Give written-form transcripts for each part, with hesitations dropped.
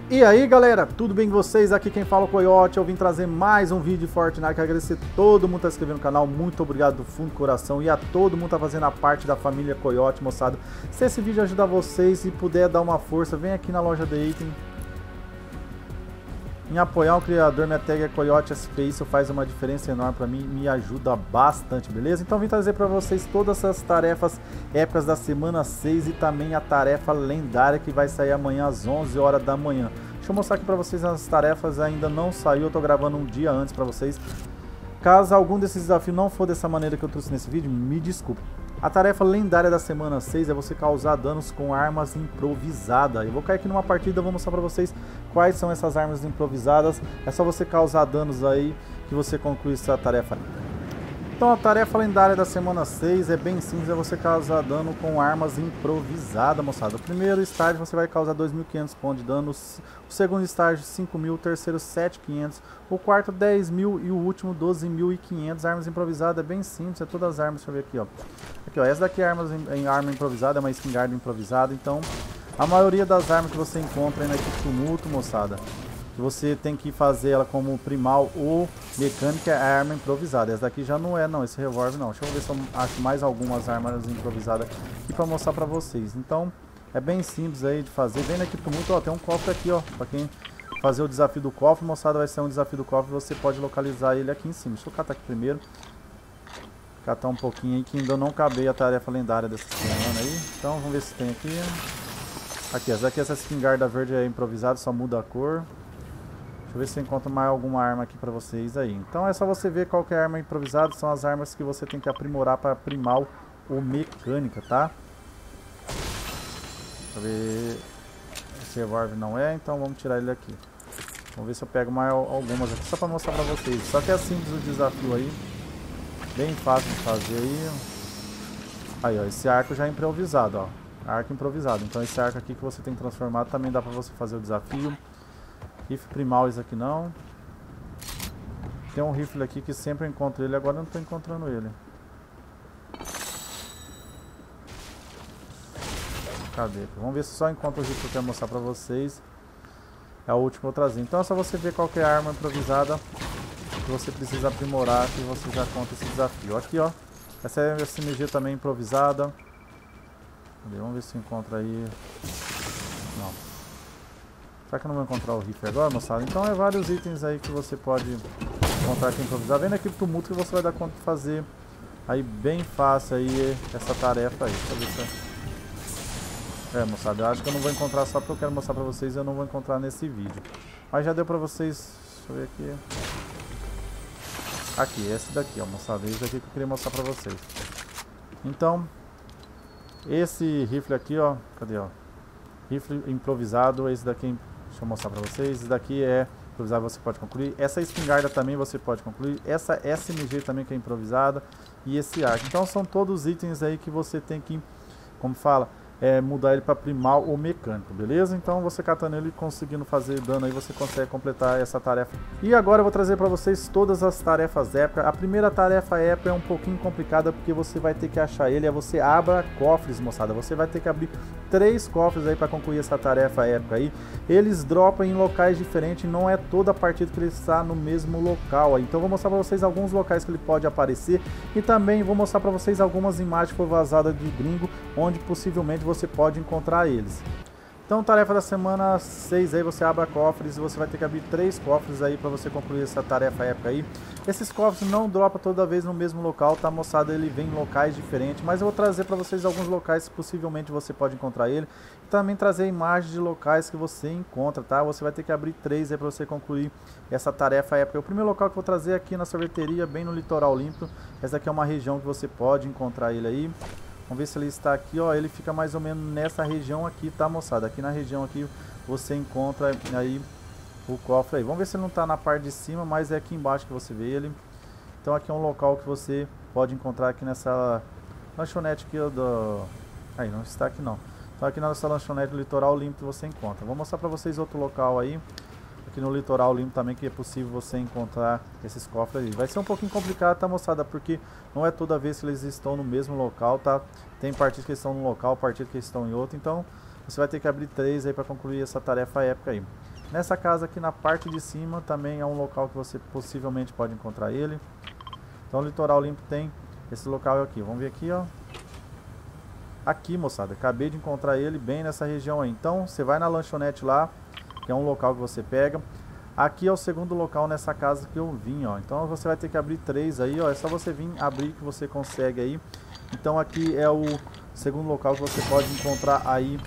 E aí galera, tudo bem com vocês? Aqui quem fala é o Coyote. Eu vim trazer mais um vídeo de Fortnite. Quero agradecer todo mundo que está se inscrevendo no canal. Muito obrigado do fundo do coração. E a todo mundo que está fazendo a parte da família Coyote, moçada. Se esse vídeo ajudar vocês e puder dar uma força, vem aqui na loja de item em apoiar o criador. Minha tag é Coyote SP. Isso faz uma diferença enorme para mim, me ajuda bastante, beleza? Então vim trazer para vocês todas as tarefas épicas da semana 6 e também a tarefa lendária que vai sair amanhã às 11 horas da manhã. Deixa eu mostrar aqui para vocês as tarefas, ainda não saiu, eu tô gravando um dia antes para vocês. Caso algum desses desafios não for dessa maneira que eu trouxe nesse vídeo, me desculpe. A tarefa lendária da semana 6 é você causar danos com armas improvisadas. Eu vou cair aqui numa partida, vou mostrar pra vocês quais são essas armas improvisadas. É só você causar danos aí que você conclui essa tarefa. Então a tarefa lendária da semana 6 é bem simples, é você causar dano com armas improvisadas, moçada. O primeiro estágio você vai causar 2.500 pontos de dano, o segundo estágio 5.000, o terceiro 7.500, o quarto 10.000 e o último 12.500. Armas improvisadas é bem simples, é todas as armas, deixa eu ver aqui, ó. Aqui, ó, essa daqui é arma improvisada, é uma espingarda improvisada. Então a maioria das armas que você encontra aí na equipe Tumulto, moçada, que você tem que fazer ela como primal ou mecânica, é a arma improvisada. Essa daqui já não é, não, esse revólver não. Deixa eu ver se eu acho mais algumas armas improvisadas aqui para mostrar para vocês. Então é bem simples aí de fazer. Vem aqui muito, ó, tem um cofre aqui, ó, para quem fazer o desafio do cofre, moçada, vai ser um desafio do cofre, você pode localizar ele aqui em cima. Deixa eu catar aqui primeiro, catar um pouquinho aí que ainda não acabei a tarefa lendária dessa semana aí. Então vamos ver se tem aqui. Aqui, essa espingarda verde é improvisada, só muda a cor. Deixa eu ver se eu encontro mais alguma arma aqui pra vocês aí. Então é só você ver qual que é a arma improvisada. São as armas que você tem que aprimorar para primal ou mecânica, tá? Deixa eu ver. Esse revólver não é, então vamos tirar ele aqui. Vamos ver se eu pego mais algumas aqui, só pra mostrar pra vocês. Só que é simples o desafio aí. Bem fácil de fazer aí. Aí, ó, esse arco já é improvisado, ó. Arco improvisado. Então esse arco aqui que você tem que transformar também dá pra você fazer o desafio. Rifle primal, esse aqui não. Tem um rifle aqui que sempre eu encontro ele, agora eu não estou encontrando ele. Cadê? Vamos ver se só encontro o rifle que eu quero mostrar pra vocês. É o último que eu trazer. Então é só você ver qual que é a arma improvisada que você precisa aprimorar, que você já conta esse desafio. Aqui, ó. Essa é a SMG também improvisada. Cadê? Vamos ver se encontra aí. Não. Será que eu não vou encontrar o rifle agora, moçada? Então é vários itens aí que você pode encontrar aqui improvisado. Vem aqui pro tumulto que você vai dar conta de fazer aí bem fácil aí essa tarefa aí. Deixa eu ver se... moçada, eu acho que eu não vou encontrar só porque eu quero mostrar pra vocês e eu não vou encontrar nesse vídeo. Mas já deu pra vocês... Deixa eu ver aqui. Aqui, esse daqui, ó, moçada. Esse daqui que eu queria mostrar pra vocês. Então, esse rifle aqui, ó. Cadê, ó? Rifle improvisado, esse daqui... Deixa eu mostrar pra vocês. Esse daqui é improvisado, você pode concluir. Essa espingarda também você pode concluir. Essa SMG também que é improvisada. E esse arco. Então são todos itens aí que você tem que, como fala, mudar ele para primal ou mecânico, beleza? Então você catando ele e conseguindo fazer dano aí, você consegue completar essa tarefa. E agora eu vou trazer para vocês todas as tarefas épicas. A primeira tarefa épica é um pouquinho complicada porque você vai ter que achar ele, você abra cofres, moçada. Você vai ter que abrir 3 cofres aí para concluir essa tarefa épica aí. Eles dropam em locais diferentes, não é toda a partida que ele está no mesmo local aí. Então eu vou mostrar para vocês alguns locais que ele pode aparecer e também vou mostrar para vocês algumas imagens que foram vazadas de gringo, onde possivelmente você pode encontrar eles. Então, tarefa da semana 6 aí, você abre cofres e você vai ter que abrir 3 cofres aí para você concluir essa tarefa épica aí. Esses cofres não dropam toda vez no mesmo local, tá, moçada? Ele vem em locais diferentes, mas eu vou trazer para vocês alguns locais que possivelmente você pode encontrar ele. E também trazer imagens de locais que você encontra, tá? Você vai ter que abrir 3 aí para você concluir essa tarefa épica. O primeiro local que eu vou trazer é aqui na sorveteria, bem no litoral limpo. Essa aqui é uma região que você pode encontrar ele aí. Vamos ver se ele está aqui, ó, ele fica mais ou menos nessa região aqui, tá, moçada? Aqui na região aqui você encontra aí o cofre aí. Vamos ver se ele não está na parte de cima, mas é aqui embaixo que você vê ele. Então aqui é um local que você pode encontrar aqui nessa lanchonete aqui do... Aí, não está aqui não. Então aqui nessa lanchonete do Litoral Limpo você encontra. Vou mostrar para vocês outro local aí. Aqui no Litoral Limpo também que é possível você encontrar esses cofres aí. Vai ser um pouquinho complicado, tá, moçada? Porque não é toda vez que eles estão no mesmo local, tá? Tem partidas que estão num local, partidas que estão em outro. Então você vai ter que abrir 3 aí para concluir essa tarefa épica aí. Nessa casa aqui na parte de cima também é um local que você possivelmente pode encontrar ele. Então o Litoral Limpo tem esse local aqui. Vamos ver aqui, ó. Aqui, moçada, acabei de encontrar ele bem nessa região aí. Então você vai na lanchonete lá, que é um local que você pega. Aqui é o segundo local nessa casa que eu vim, ó. Então você vai ter que abrir 3 aí, ó. É só você vir abrir que você consegue aí. Então aqui é o segundo local que você pode encontrar aí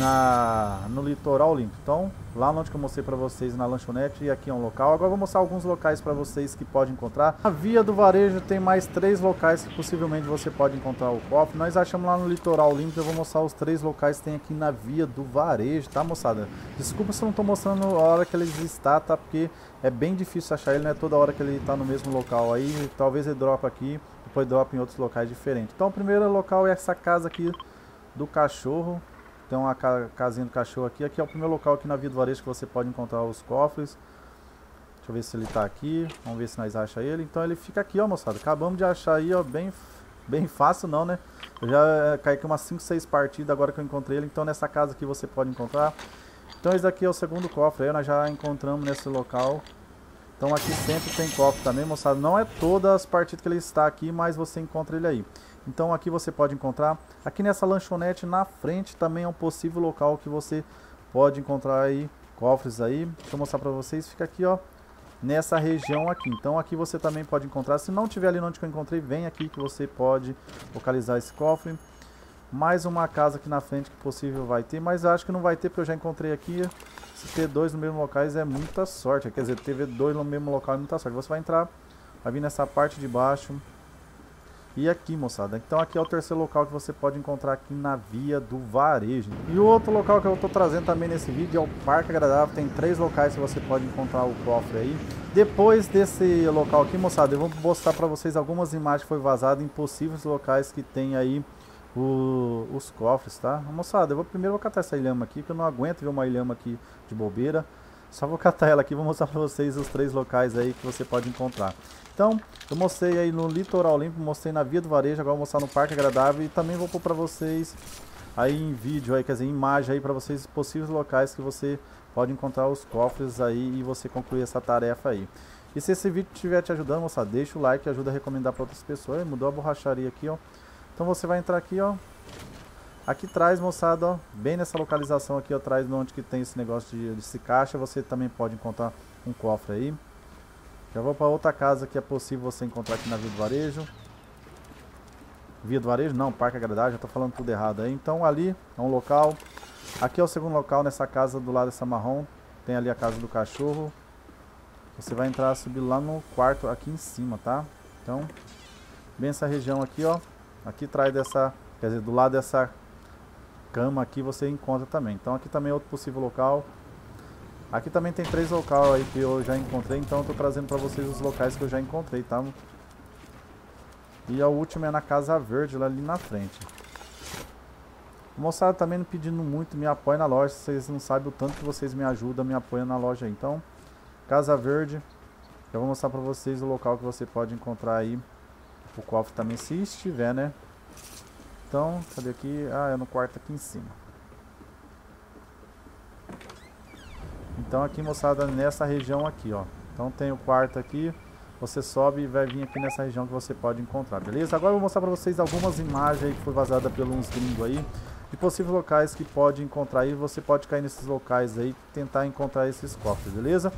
no Litoral Limpo. Então, lá onde que eu mostrei para vocês na lanchonete, e aqui é um local. Agora eu vou mostrar alguns locais para vocês que podem encontrar. Na Via do Varejo tem mais 3 locais que possivelmente você pode encontrar o cofre. Nós achamos lá no Litoral Limpo. Eu vou mostrar os 3 locais que tem aqui na Via do Varejo, tá, moçada? Desculpa se eu não tô mostrando a hora que eles estão, tá? Porque é bem difícil achar ele, não é toda hora que ele tá no mesmo local aí. Talvez ele dropa aqui, depois dropa em outros locais diferentes. Então o primeiro local é essa casa aqui do cachorro. Tem uma casinha do cachorro aqui. Aqui é o primeiro local aqui na Via do Varejo que você pode encontrar os cofres. Deixa eu ver se ele tá aqui. Vamos ver se nós achamos ele. Então ele fica aqui, ó, moçada. Acabamos de achar aí, ó, bem fácil não, né? Eu já caí aqui umas 5, 6 partidas agora que eu encontrei ele. Então nessa casa aqui você pode encontrar. Então esse daqui é o segundo cofre. Aí nós já encontramos nesse local. Então aqui sempre tem cofre também, moçada. Não é todas as partidas que ele está aqui, mas você encontra ele aí. Então aqui você pode encontrar. Aqui nessa lanchonete na frente também é um possível local que você pode encontrar aí cofres aí. Deixa eu mostrar para vocês. Fica aqui, ó, nessa região aqui. Então aqui você também pode encontrar. Se não tiver ali onde eu encontrei, vem aqui que você pode localizar esse cofre. Mais uma casa aqui na frente que possível vai ter, mas eu acho que não vai ter porque eu já encontrei aqui. Se ter 2 no mesmo local é muita sorte. Quer dizer, ter 2 no mesmo local é muita sorte. Você vai entrar, vai vir nessa parte de baixo. E aqui, moçada, então aqui é o terceiro local que você pode encontrar aqui na Via do Varejo. E o outro local que eu estou trazendo também nesse vídeo é o Parque Agradável. Tem 3 locais que você pode encontrar o cofre aí. Depois desse local aqui, moçada, eu vou mostrar para vocês algumas imagens que foi vazadas em possíveis locais que tem aí os cofres, tá? Moçada, primeiro vou catar essa ilhama aqui, que eu não aguento ver uma ilhama aqui de bobeira. Só vou catar ela aqui e vou mostrar para vocês os 3 locais aí que você pode encontrar. Então, eu mostrei aí no Litoral Limpo, mostrei na Via do Varejo, agora vou mostrar no Parque Agradável e também vou pôr para vocês aí em vídeo, aí, quer dizer, em imagem aí para vocês possíveis locais que você pode encontrar os cofres aí e você concluir essa tarefa aí. E se esse vídeo estiver te ajudando, moçada, deixa o like, ajuda a recomendar para outras pessoas. Mudou a borracharia aqui, ó. Então você vai entrar aqui, ó. Aqui atrás, moçada, ó, bem nessa localização aqui atrás, onde que tem esse negócio de caixa, você também pode encontrar um cofre aí. Já vou para outra casa que é possível você encontrar aqui na Via do Varejo. Via do Varejo? Não, Parque Agradável, já estou falando tudo errado aí. Então ali é um local. Aqui é o segundo local, nessa casa do lado dessa marrom. Tem ali a casa do cachorro. Você vai entrar, subir lá no quarto aqui em cima, tá? Então, bem essa região aqui, ó. Aqui atrás dessa, quer dizer, do lado dessa cama aqui você encontra também. Então aqui também é outro possível local. Aqui também tem 3 locais aí que eu já encontrei, então eu tô trazendo para vocês os locais que eu já encontrei, tá? E a última é na Casa Verde, lá ali na frente. Moçada, também não pedindo muito, me apoia na loja. Vocês não sabem o tanto que vocês me ajudam, me apoiam na loja aí. Então, Casa Verde, eu vou mostrar para vocês o local que você pode encontrar aí o cofre também, se estiver, né? Então, cadê aqui? Ah, é no quarto aqui em cima. Então aqui, moçada, nessa região aqui, ó. Então tem o quarto aqui, você sobe e vai vir aqui nessa região que você pode encontrar, beleza? Agora eu vou mostrar pra vocês algumas imagens aí que foi vazada pelos uns gringos aí, de possíveis locais que pode encontrar aí. Você pode cair nesses locais aí e tentar encontrar esses cofres, beleza?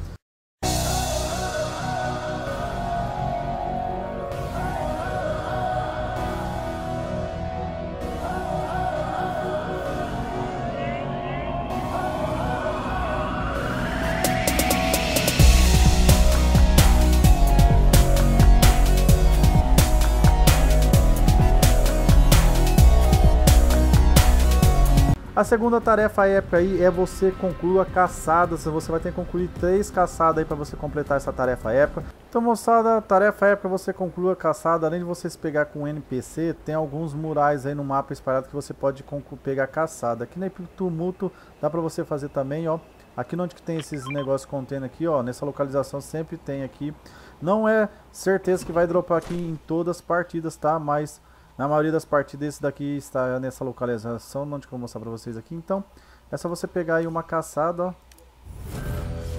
A segunda tarefa épica aí é você concluir a caçada. Você vai ter que concluir 3 caçadas aí para você completar essa tarefa épica. Então, moçada, tarefa épica você conclui a caçada. Além de você se pegar com NPC, tem alguns murais aí no mapa espalhado que você pode pegar caçada. Aqui na Tumulto dá para você fazer também, ó. Aqui onde que tem esses negócios contendo aqui, ó, nessa localização sempre tem aqui. Não é certeza que vai dropar aqui em todas as partidas, tá? Mas na maioria das partidas esse daqui está nessa localização, onde que eu vou mostrar para vocês aqui. Então, é só você pegar aí uma caçada, ó.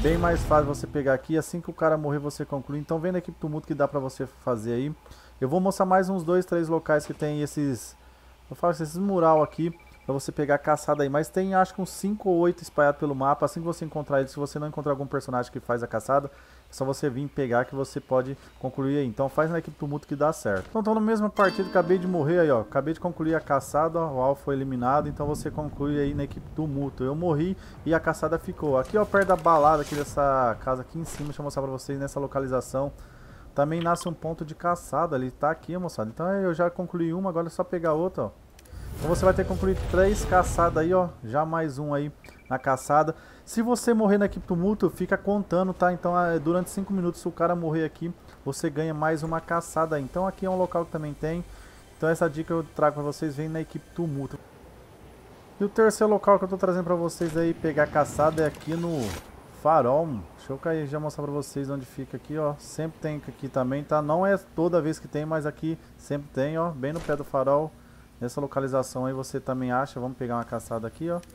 bem mais fácil você pegar aqui, assim que o cara morrer você conclui. Então vem na equipe tumulto que dá pra você fazer aí. Eu vou mostrar mais uns 2, 3 locais que tem esses, eu falo esses mural aqui, pra você pegar a caçada aí. Mas tem acho que uns 5 ou 8 espalhados pelo mapa. Assim que você encontrar eles, se você não encontrar algum personagem que faz a caçada, é só você vir pegar que você pode concluir aí. Então faz na equipe tumulto que dá certo. Então tô na mesma partida, acabei de morrer aí, ó. Acabei de concluir a caçada, ó, o alvo foi eliminado. Então você conclui aí na equipe tumulto. Eu morri e a caçada ficou. Aqui ó, perto da balada aqui dessa casa aqui em cima, deixa eu mostrar pra vocês nessa localização. Também nasce um ponto de caçada ali, tá aqui, moçada. Então eu já concluí uma, agora é só pegar outra, ó. Então você vai ter que concluir 3 caçadas aí, ó. Já mais um aí na caçada. Se você morrer na equipe tumulto, fica contando, tá? Então durante 5 minutos, se o cara morrer aqui, você ganha mais uma caçada aí. Então aqui é um local que também tem. Então essa dica eu trago pra vocês, vem na equipe tumulto. E o terceiro local que eu tô trazendo pra vocês aí, pegar caçada, é aqui no farol. Deixa eu cair, já mostrar pra vocês onde fica aqui, ó. Sempre tem aqui também, tá? Não é toda vez que tem, mas aqui sempre tem, ó. Bem no pé do farol. Nessa localização aí você também acha. Vamos pegar uma caçada aqui, ó.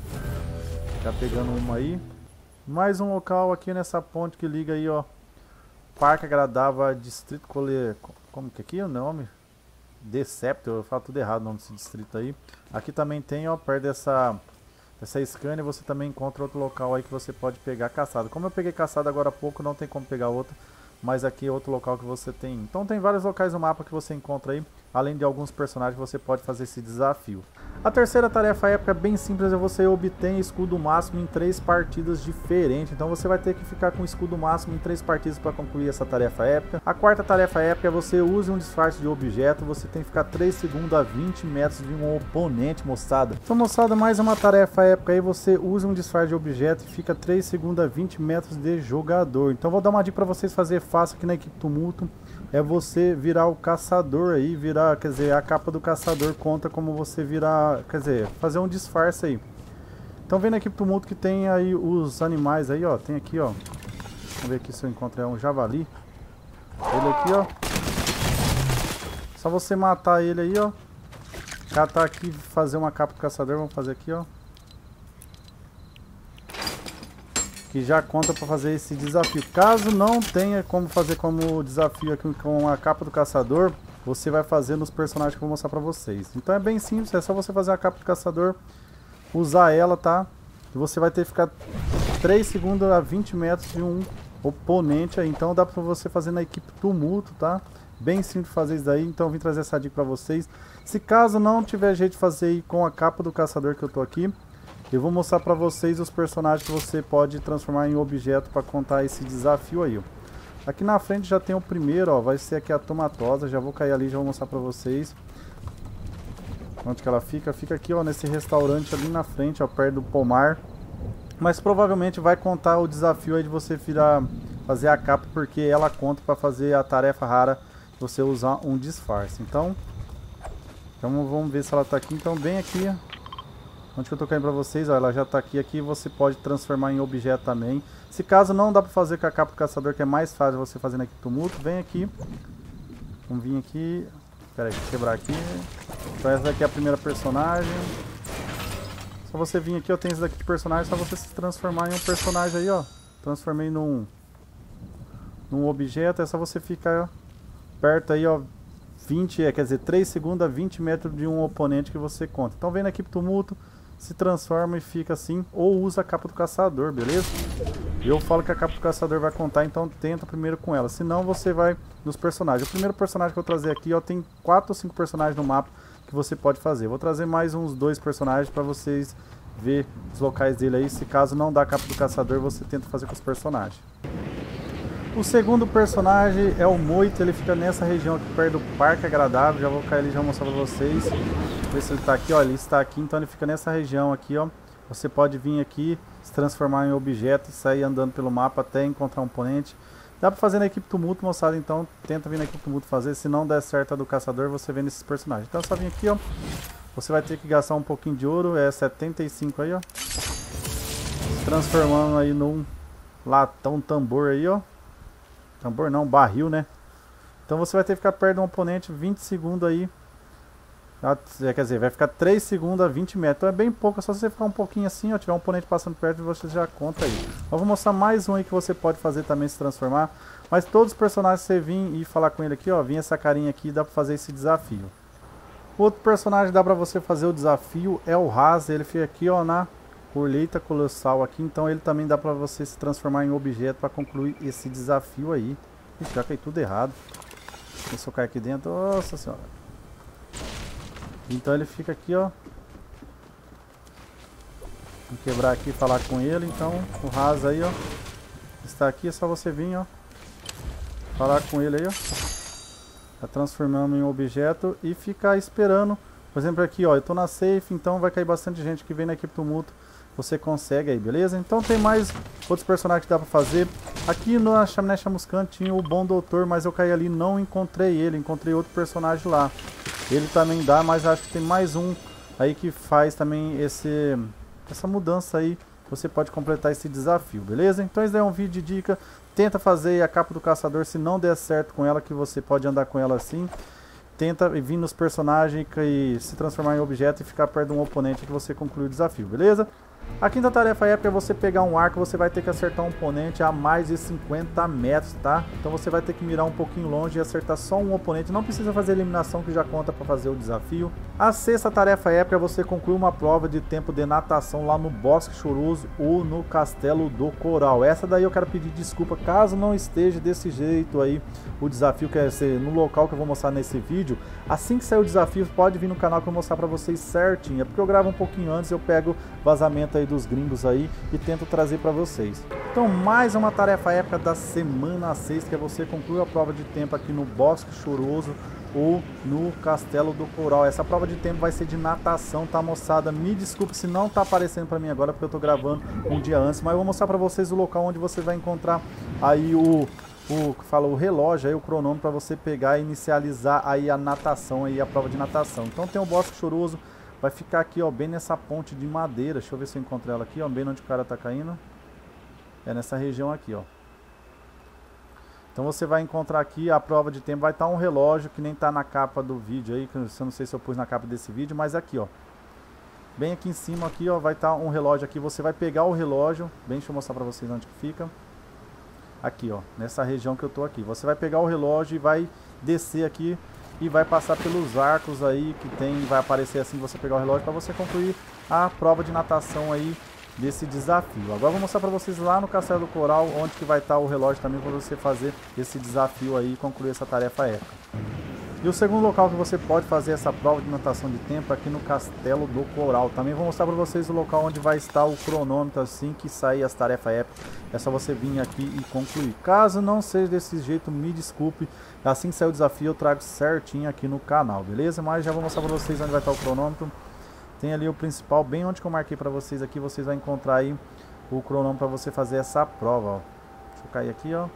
Já pegando uma aí. Mais um local aqui nessa ponte que liga aí, ó. Parque Agradável, Distrito Colher. Como que aqui é o nome? Deceptor, eu falo tudo errado o nome desse distrito aí. Aqui também tem, ó, perto dessa scanner, você também encontra outro local aí que você pode pegar caçada. Como eu peguei caçada agora há pouco, não tem como pegar outra. Mas aqui é outro local que você tem. Então tem vários locais no mapa que você encontra aí. Além de alguns personagens, você pode fazer esse desafio. A terceira tarefa épica é bem simples, é você obter escudo máximo em 3 partidas diferentes. Então você vai ter que ficar com escudo máximo em 3 partidas para concluir essa tarefa épica. A quarta tarefa épica é você use um disfarce de objeto. Você tem que ficar 3 segundos a 20 metros de um oponente, moçada. Então, moçada, mais uma tarefa épica aí. Você usa um disfarce de objeto e fica 3 segundos a 20 metros de jogador. Então vou dar uma dica para vocês fazer fácil aqui na equipe tumulto. É você virar o caçador aí, quer dizer, a capa do caçador conta como você virar, quer dizer, fazer um disfarce aí. Então vem na equipe tumulto que tem aí os animais aí, ó, tem aqui, ó. Vamos ver aqui se eu encontro um javali. Ele aqui, ó. Só você matar ele aí, ó. Catar aqui, fazer uma capa do caçador, vamos fazer aqui, ó. Que já conta para fazer esse desafio. Caso não tenha como fazer como desafio aqui com a capa do caçador, você vai fazer nos personagens que eu vou mostrar para vocês. Então é bem simples, é só você fazer a capa do caçador, usar ela, tá? E você vai ter que ficar 3 segundos a 20 metros de um oponente aí. Então dá para você fazer na equipe tumulto, tá? Bem simples fazer isso daí, então eu vim trazer essa dica para vocês. Se caso não tiver jeito de fazer aí com a capa do caçador que eu tô aqui, eu vou mostrar para vocês os personagens que você pode transformar em objeto para contar esse desafio aí, ó. Aqui na frente já tem o primeiro, ó, vai ser aqui a tomatosa, já vou cair ali, já vou mostrar para vocês. Onde que ela fica? Fica aqui, ó, nesse restaurante ali na frente, ó, perto do pomar. Mas provavelmente vai contar o desafio aí de você fazer a capa, porque ela conta para fazer a tarefa rara, você usar um disfarce. Então vamos ver se ela tá aqui. Então bem aqui, onde que eu tô caindo pra vocês, ó, ela já tá aqui, você pode transformar em objeto também. Se caso não dá pra fazer com a capa do caçador, que é mais fácil você fazer aqui tumulto, vem aqui. Vamos vir aqui, pera aí, deixa eu quebrar aqui. Então essa daqui é a primeira personagem. Só você vir aqui, ó, tem esse daqui de personagem, só você se transformar em um personagem aí, ó. Transformei num objeto, é só você ficar perto aí, ó. 20, quer dizer, 3 segundos a 20 metros de um oponente que você conta. Então vem na equipe tumulto, se transforma e fica assim, ou usa a capa do caçador, beleza? Eu falo que a capa do caçador vai contar, então tenta primeiro com ela, senão você vai nos personagens. O primeiro personagem que eu vou trazer aqui, ó, tem 4 ou 5 personagens no mapa que você pode fazer. Vou trazer mais uns 2 personagens para vocês ver os locais dele aí. Se caso não dá a capa do caçador, você tenta fazer com os personagens. O segundo personagem é o Moito, ele fica nessa região aqui perto do Parque Agradável. Já vou cair ali e já vou mostrar pra vocês. Ver se ele tá aqui, ó, ele está aqui, então ele fica nessa região aqui, ó. Você pode vir aqui, se transformar em objeto e sair andando pelo mapa até encontrar um oponente. Dá pra fazer na equipe tumulto, moçada, então tenta vir na equipe tumulto fazer. Se não der certo a do caçador, você vê nesses personagens. Então é só vir aqui, ó. Você vai ter que gastar um pouquinho de ouro, é 75 aí, ó. Transformando aí num latão tambor aí, ó. Tambor não, barril, né? Então você vai ter que ficar perto de um oponente 20 segundos aí. Quer dizer, vai ficar 3 segundos a 20 metros. Então é bem pouco, é só você ficar um pouquinho assim, ó. Tiver um oponente passando perto, você já conta aí. Eu vou mostrar mais um aí que você pode fazer também, se transformar. Mas todos os personagens que você vir e falar com ele aqui, ó. Vir essa carinha aqui, dá pra fazer esse desafio. Outro personagem que dá pra você fazer o desafio é o Raz. Ele fica aqui, ó, na colheita colossal aqui. Então ele também dá pra você se transformar em objeto pra concluir esse desafio aí. Ixi, já caiu tudo errado. Se eu cair aqui dentro, nossa senhora. Então ele fica aqui, ó. Vou quebrar aqui e falar com ele. Então o Raz aí, ó, está aqui, é só você vir, ó, falar com ele aí, ó. Tá transformando em objeto e ficar esperando. Por exemplo aqui, ó, eu tô na safe, então vai cair bastante gente que vem na equipe tumulto. Você consegue aí, beleza? Então tem mais outros personagens que dá pra fazer. Aqui na Chaminé Chamuscante tinha o Bom Doutor, mas eu caí ali e não encontrei ele. Encontrei outro personagem lá. Ele também dá, mas acho que tem mais um aí que faz também essa mudança aí. Você pode completar esse desafio, beleza? Então esse daí é um vídeo de dica. Tenta fazer a capa do caçador, se não der certo com ela, que você pode andar com ela assim. Tenta vir nos personagens e se transformar em objeto e ficar perto de um oponente que você conclui o desafio, beleza? A quinta tarefa épica é você pegar um arco, você vai ter que acertar um oponente a mais de 50 metros, tá? Então você vai ter que mirar um pouquinho longe e acertar só um oponente, não precisa fazer eliminação que já conta para fazer o desafio. A sexta tarefa épica é você concluir uma prova de tempo de natação lá no Bosque Choroso ou no Castelo do Coral. Essa daí eu quero pedir desculpa caso não esteja desse jeito aí o desafio, que é ser no local que eu vou mostrar nesse vídeo. Assim que sair o desafio, pode vir no canal que eu vou mostrar para vocês certinho, é porque eu gravo um pouquinho antes, eu pego vazamento aí dos gringos aí e tento trazer para vocês. Então mais uma tarefa épica da semana 6, que é você concluir a prova de tempo aqui no Bosque Choroso ou no Castelo do Coral. Essa prova de tempo vai ser de natação, tá, moçada? Me desculpe se não tá aparecendo para mim agora, porque eu tô gravando um dia antes, mas eu vou mostrar para vocês o local onde você vai encontrar aí o relógio, aí o cronômetro, para você pegar e inicializar aí a natação, aí a prova de natação. Então tem o Bosque Choroso, vai ficar aqui, ó, bem nessa ponte de madeira. Deixa eu ver se eu encontro ela aqui, ó, bem onde o cara tá caindo. É nessa região aqui, ó. Então você vai encontrar aqui a prova de tempo, vai estar um relógio que nem tá na capa do vídeo aí, que eu não sei se eu pus na capa desse vídeo, mas aqui, ó. Bem aqui em cima aqui, ó, vai estar um relógio aqui, você vai pegar o relógio, bem, deixa eu mostrar pra vocês onde que fica. Aqui, ó, nessa região que eu tô aqui. Você vai pegar o relógio e vai descer aqui e vai passar pelos arcos aí que tem, vai aparecer assim que você pegar o relógio, para você concluir a prova de natação aí desse desafio. Agora eu vou mostrar para vocês lá no Castelo do Coral, onde que vai estar o relógio também, para você fazer esse desafio aí e concluir essa tarefa épica. E o segundo local que você pode fazer essa prova de natação de tempo é aqui no Castelo do Coral. Também vou mostrar para vocês o local onde vai estar o cronômetro assim que sair as tarefas épicas. É só você vir aqui e concluir. Caso não seja desse jeito, me desculpe. Assim que sair o desafio eu trago certinho aqui no canal, beleza? Mas já vou mostrar para vocês onde vai estar o cronômetro. Tem ali o principal, bem onde que eu marquei para vocês aqui. Vocês vão encontrar aí o cronômetro para você fazer essa prova, ó. Deixa eu cair aqui, ó.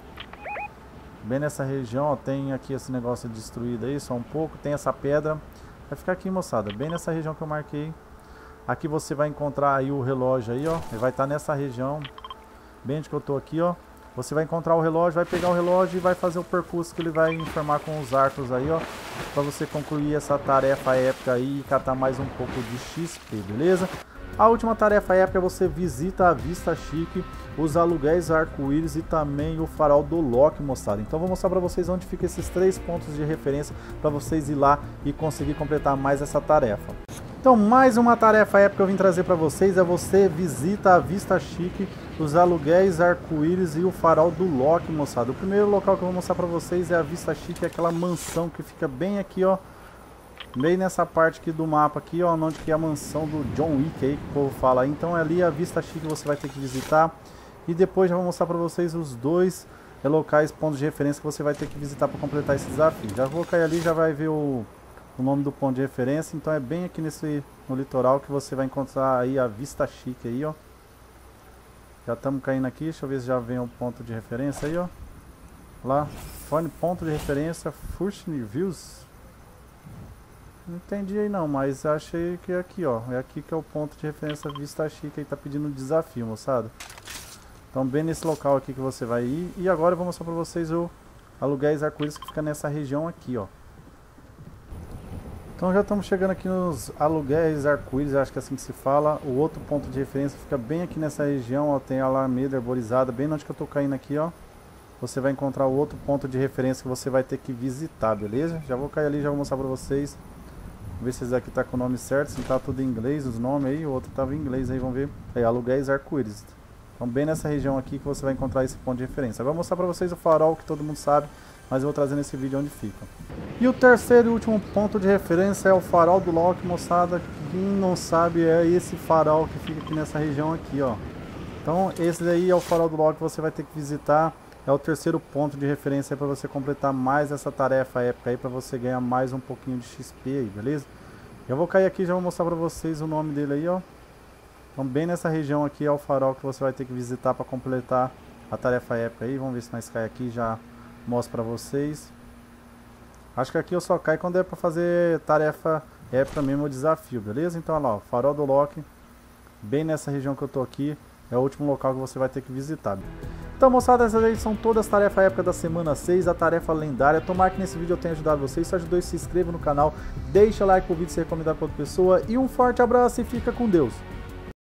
Bem nessa região, ó, tem aqui esse negócio destruído aí, só um pouco. Tem essa pedra. Vai ficar aqui, moçada, bem nessa região que eu marquei. Aqui você vai encontrar aí o relógio aí, ó. Ele vai estar nessa região, bem onde que eu tô aqui, ó. Você vai encontrar o relógio, vai pegar o relógio e vai fazer o percurso que ele vai informar com os arcos aí, ó. Pra você concluir essa tarefa épica aí e catar mais um pouco de XP, beleza? A última tarefa épica é você visita a Vista Chique, os aluguéis arco-íris e também o farol do Loki, moçada. Então vou mostrar para vocês onde fica esses 3 pontos de referência para vocês ir lá e conseguir completar mais essa tarefa. Então mais uma tarefa épica que eu vim trazer para vocês é você visita a Vista Chique, os aluguéis arco-íris e o farol do Loki, moçada. O primeiro local que eu vou mostrar para vocês é a Vista Chique, é aquela mansão que fica bem aqui, ó. Bem nessa parte aqui do mapa aqui, ó, onde que é a mansão do John Wick aí, que o povo fala. Então ali a Vista Chique você vai ter que visitar. E depois já vou mostrar para vocês os dois locais, pontos de referência que você vai ter que visitar para completar esse desafio. Já vou cair ali, já vai ver o nome do ponto de referência. Então é bem aqui no litoral que você vai encontrar aí a Vista Chique aí, ó. Já estamos caindo aqui, deixa eu ver se já vem o ponto de referência aí, ó. Lá, ponto de referência, Furshni Views. Não entendi aí não, mas achei que é aqui, ó. É aqui que é o ponto de referência Vista Chique. Aí tá pedindo um desafio, moçada. Então bem nesse local aqui que você vai ir. E agora eu vou mostrar pra vocês o aluguéis arco-íris que fica nessa região aqui, ó. Então já estamos chegando aqui nos aluguéis arco-íris, acho que é assim que se fala. O outro ponto de referência fica bem aqui nessa região, ó, tem a alameda arborizada, bem onde que eu tô caindo aqui, ó. Você vai encontrar o outro ponto de referência que você vai ter que visitar, beleza? Já vou cair ali, já vou mostrar pra vocês. Ver se esse aqui tá com o nome certo, se tá tudo em inglês, os nomes aí, o outro tava em inglês aí, vamos ver. Aí, aluguéis arco-íris. Então bem nessa região aqui que você vai encontrar esse ponto de referência. Eu vou mostrar pra vocês o farol que todo mundo sabe, mas eu vou trazer nesse vídeo onde fica. E o terceiro e último ponto de referência é o farol do Loki, moçada. Quem não sabe é esse farol que fica aqui nessa região aqui, ó. Então esse daí é o farol do Loki que você vai ter que visitar. É o terceiro ponto de referência para você completar mais essa tarefa épica aí, para você ganhar mais um pouquinho de XP aí, beleza? Eu vou cair aqui e já vou mostrar para vocês o nome dele aí, ó. Então bem nessa região aqui é o farol que você vai ter que visitar para completar a tarefa épica aí. Vamos ver se nós cai aqui e já mostro para vocês. Acho que aqui eu só caio quando é para fazer tarefa épica mesmo, o desafio, beleza? Então olha lá, ó, farol do Loki, bem nessa região que eu tô aqui, é o último local que você vai ter que visitar. Então moçada, essas aí são todas as tarefas épica da semana 6, a tarefa lendária. Tomara que nesse vídeo eu tenha ajudado vocês. Se ajudou, se inscreva no canal, deixa like pro vídeo, se recomendar para outra pessoa. E um forte abraço e fica com Deus.